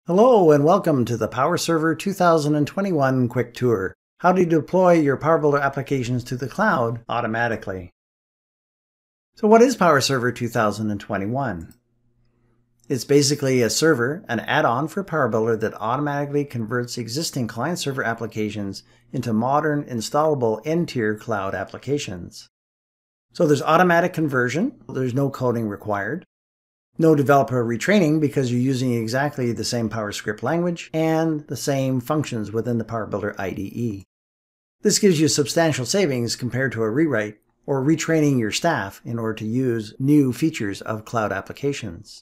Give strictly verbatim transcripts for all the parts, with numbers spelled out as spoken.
Hello and welcome to the PowerServer two thousand twenty-one Quick Tour. How to deploy your PowerBuilder applications to the cloud automatically. So what is PowerServer two thousand twenty-one? It's basically a server, an add-on for PowerBuilder that automatically converts existing client-server applications into modern, installable end-tier cloud applications. So there's automatic conversion, there's no coding required. No developer retraining because you're using exactly the same PowerScript language and the same functions within the PowerBuilder I D E. This gives you substantial savings compared to a rewrite or retraining your staff in order to use new features of cloud applications.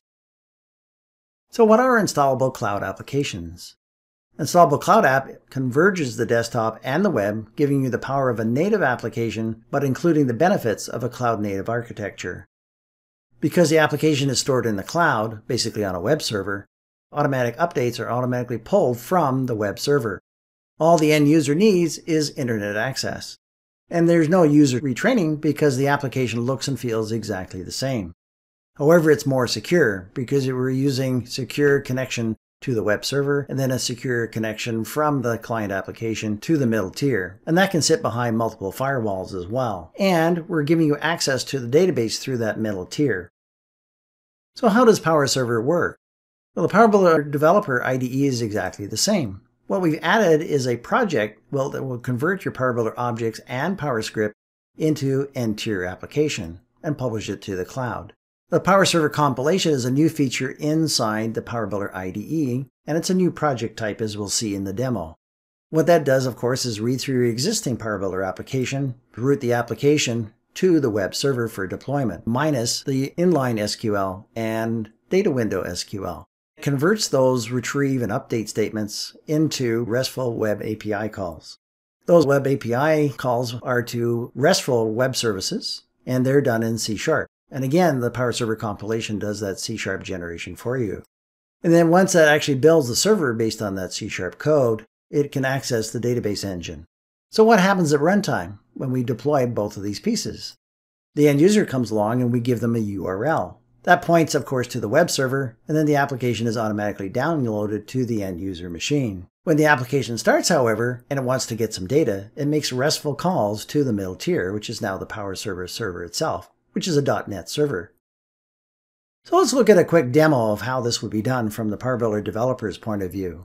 So what are installable cloud applications? Installable Cloud App converges the desktop and the web, giving you the power of a native application, but including the benefits of a cloud-native architecture. Because the application is stored in the cloud, basically on a web server, automatic updates are automatically pulled from the web server. All the end user needs is internet access. And there's no user retraining because the application looks and feels exactly the same. However, it's more secure because we're using secure connection to the web server and then a secure connection from the client application to the middle tier. And that can sit behind multiple firewalls as well. And we're giving you access to the database through that middle tier. So how does PowerServer work? Well, the PowerBuilder developer I D E is exactly the same. What we've added is a project well, that will convert your PowerBuilder objects and PowerScript into end-tier application and publish it to the cloud. The PowerServer compilation is a new feature inside the PowerBuilder I D E, and it's a new project type as we'll see in the demo. What that does, of course, is read through your existing PowerBuilder application, route the application to the web server for deployment, minus the inline S Q L and data window S Q L. It converts those retrieve and update statements into RESTful web A P I calls. Those web A P I calls are to RESTful web services, and they're done in C sharp. And again, the PowerServer compilation does that C sharp generation for you. And then once that actually builds the server based on that C sharp code, it can access the database engine. So what happens at runtime when we deploy both of these pieces? The end user comes along and we give them a U R L. That points, of course, to the web server, and then the application is automatically downloaded to the end user machine. When the application starts, however, and it wants to get some data, it makes RESTful calls to the middle tier, which is now the PowerServer server itself, which is a dot net server. So let's look at a quick demo of how this would be done from the PowerBuilder developer's point of view.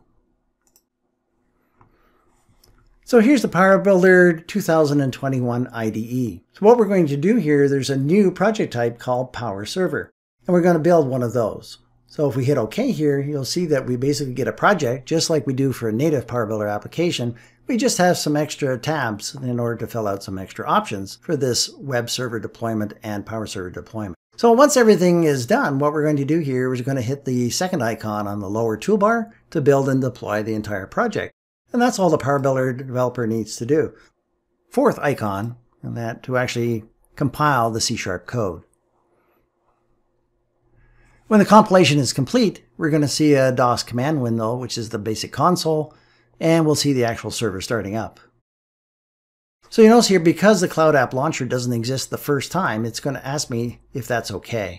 So here's the PowerBuilder two thousand twenty-one I D E. So what we're going to do here, there's a new project type called PowerServer, and we're going to build one of those. So if we hit OK here, you'll see that we basically get a project just like we do for a native PowerBuilder application. We just have some extra tabs in order to fill out some extra options for this web server deployment and PowerServer deployment. So once everything is done, what we're going to do here is we're going to hit the second icon on the lower toolbar to build and deploy the entire project. And that's all the PowerBuilder developer needs to do. Fourth icon, and that to actually compile the C sharp code. When the compilation is complete, we're going to see a DOS command window, which is the basic console, and we'll see the actual server starting up. So you notice here, because the Cloud App Launcher doesn't exist the first time, it's going to ask me if that's okay.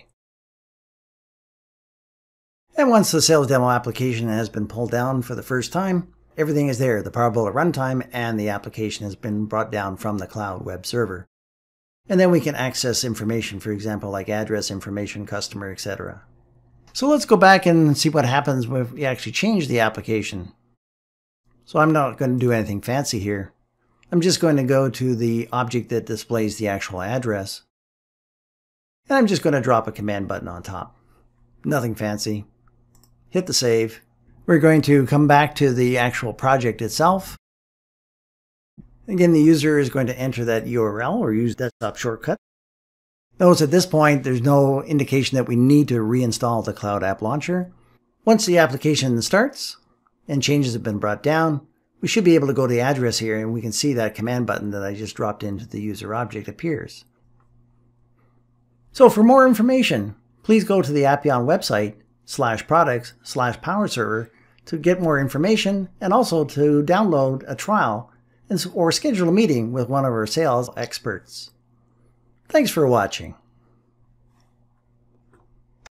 And once the sales demo application has been pulled down for the first time, everything is there. The PowerBuilder runtime and the application has been brought down from the cloud web server. And then we can access information, for example, like address information, customer, et cetera. So let's go back and see what happens when we actually change the application. So I'm not going to do anything fancy here. I'm just going to go to the object that displays the actual address. And I'm just going to drop a command button on top. Nothing fancy. Hit the save. We're going to come back to the actual project itself. Again, the user is going to enter that U R L or use desktop shortcut. Notice at this point, there's no indication that we need to reinstall the Cloud App Launcher. Once the application starts and changes have been brought down, we should be able to go to the address here and we can see that command button that I just dropped into the user object appears. So for more information, please go to the Appian website slash products slash PowerServer to get more information and also to download a trial or schedule a meeting with one of our sales experts. Thanks for watching.